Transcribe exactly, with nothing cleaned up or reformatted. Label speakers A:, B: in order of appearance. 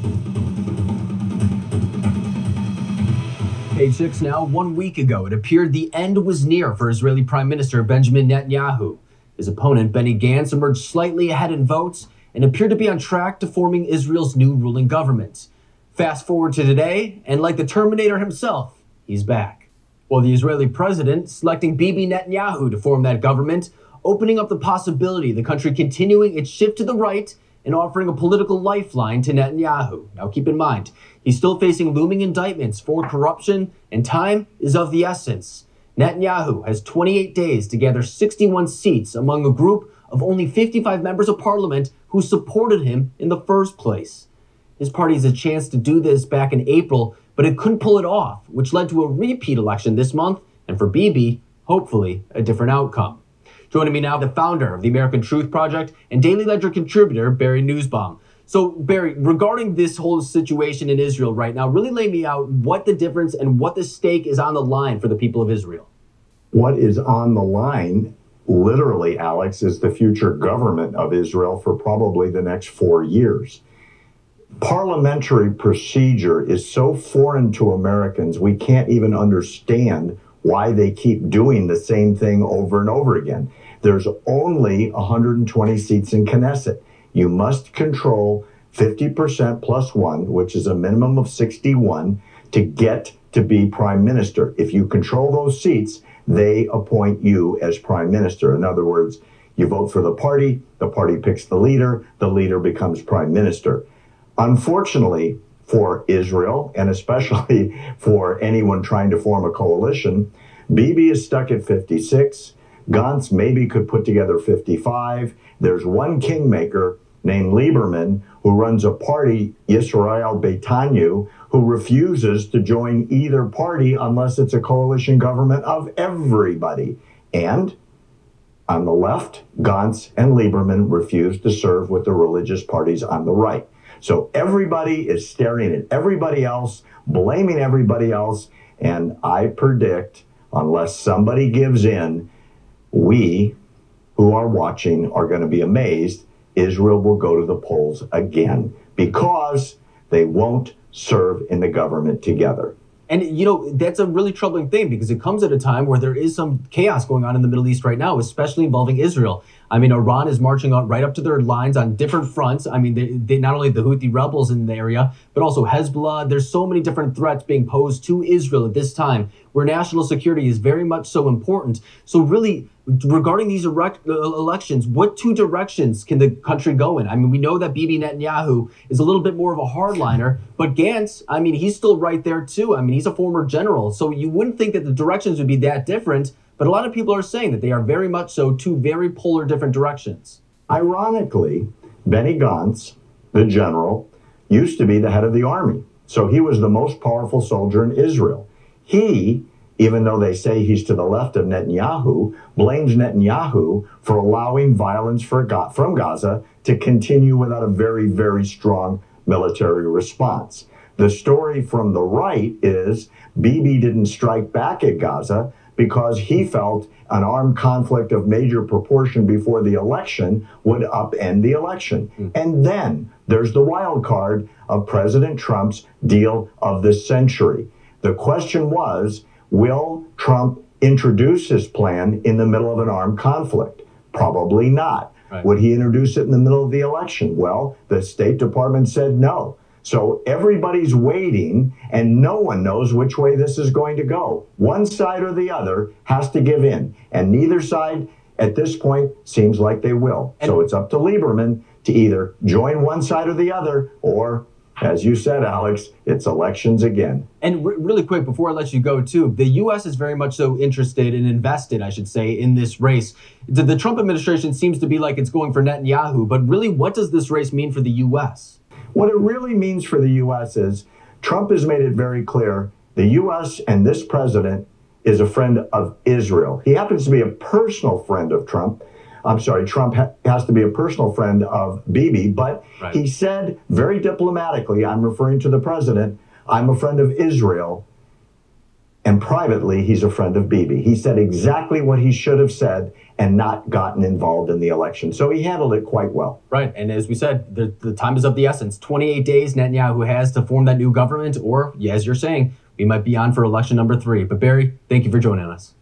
A: Page six now. One week ago, it appeared the end was near for Israeli Prime Minister Benjamin Netanyahu. His opponent, Benny Gantz, emerged slightly ahead in votes and appeared to be on track to forming Israel's new ruling government. Fast forward to today, and like the Terminator himself, he's back. Well, the Israeli president selecting Bibi Netanyahu to form that government, opening up the possibility of the country continuing its shift to the right and offering a political lifeline to Netanyahu. Now keep in mind, he's still facing looming indictments for corruption, and time is of the essence. Netanyahu has twenty-eight days to gather sixty-one seats among a group of only fifty-five members of parliament who supported him in the first place. His party has a chance to do this back in April, but it couldn't pull it off, which led to a repeat election this month, and for Bibi, hopefully, a different outcome. Joining me now, the founder of the American Truth Project and Daily Ledger contributor, Barry Nussbaum. So, Barry, regarding this whole situation in Israel right now, really lay me out what the difference and what the stake is on the line for the people of Israel.
B: What is on the line, literally, Alex, is the future government of Israel for probably the next four years. Parliamentary procedure is so foreign to Americans, we can't even understand why they keep doing the same thing over and over again. There's only one hundred twenty seats in Knesset. You must control fifty percent plus one, which is a minimum of sixty-one, to get to be prime minister. If you control those seats, they appoint you as prime minister. In other words, you vote for the party, the party picks the leader, the leader becomes prime minister. Unfortunately for Israel, and especially for anyone trying to form a coalition, Bibi is stuck at fifty-six. Gantz maybe could put together fifty-five. There's one kingmaker named Lieberman who runs a party, Yisrael Beitanu, who refuses to join either party unless it's a coalition government of everybody. And on the left, Gantz and Lieberman refuse to serve with the religious parties on the right. So everybody is staring at everybody else, blaming everybody else, and I predict, unless somebody gives in, we who are watching are going to be amazed. Israel will go to the polls again because they won't serve in the government together.
A: And, you know, that's a really troubling thing because it comes at a time where there is some chaos going on in the Middle East right now, especially involving Israel. I mean, Iran is marching on right up to their lines on different fronts. I mean, they, they not only the Houthi rebels in the area, but also Hezbollah. There's so many different threats being posed to Israel at this time where national security is very much so important. So really, regarding these erect, uh, elections, what two directions can the country go in? I mean, we know that Bibi Netanyahu is a little bit more of a hardliner, but Gantz, I mean, he's still right there too. I mean, he's a former general, so you wouldn't think that the directions would be that different, but a lot of people are saying that they are very much so two very polar different directions.
B: Ironically, Benny Gantz, the general, used to be the head of the army, so he was the most powerful soldier in Israel. He, even though they say he's to the left of Netanyahu, blames Netanyahu for allowing violence for Ga- from Gaza to continue without a very, very strong military response. The story from the right is Bibi didn't strike back at Gaza because he felt an armed conflict of major proportion before the election would upend the election. Mm. And then there's the wild card of President Trump's deal of the century. The question was, will Trump introduce his plan in the middle of an armed conflict? Probably not. Right. Would he introduce it in the middle of the election? Well, the State Department said no. So everybody's waiting, and no one knows which way this is going to go. One side or the other has to give in, and neither side at this point seems like they will. And so it's up to Lieberman to either join one side or the other, or, as you said, Alex, it's elections again.
A: And re- really quick, before I let you go, too, the U S is very much so interested and invested, I should say, in this race. The, the Trump administration seems to be like it's going for Netanyahu, but really, what does this race mean for the U S?
B: What it really means for the U S is Trump has made it very clear the U S and this president is a friend of Israel. He happens to be a personal friend of Trump. I'm sorry, Trump ha- has to be a personal friend of Bibi, but right. He said very diplomatically, I'm referring to the president, I'm a friend of Israel. And privately, he's a friend of Bibi. He said exactly what he should have said and not gotten involved in the election. So he handled it quite well.
A: Right. And as we said, the, the time is of the essence. twenty-eight days Netanyahu has to form that new government, or, as you're saying, we might be on for election number three. But Barry, thank you for joining us.